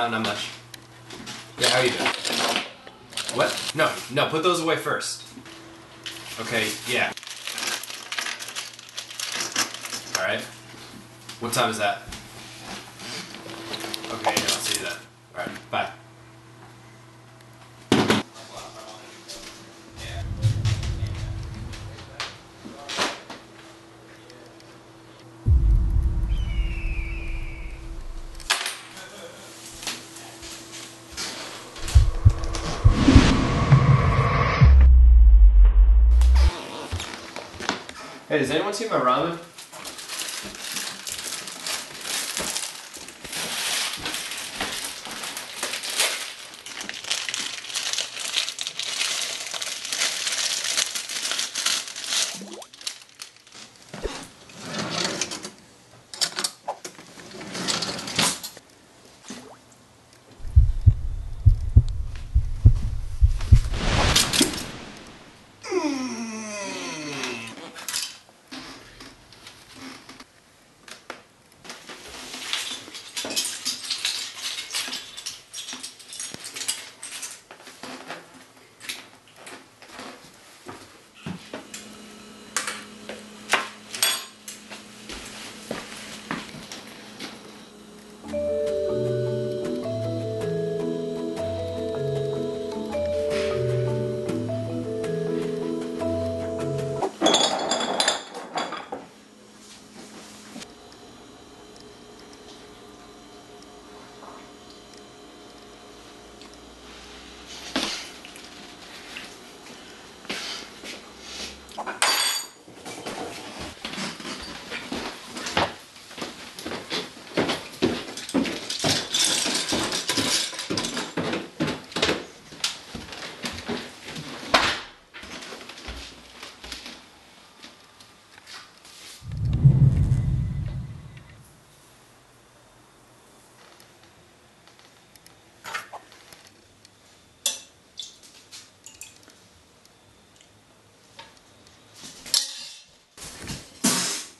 No, not much. Yeah, how are you doing? What? No, put those away first. Okay, yeah. Alright. What time is that? Okay, yeah, I'll see you then. Alright, bye. Hey, does anyone see my ramen?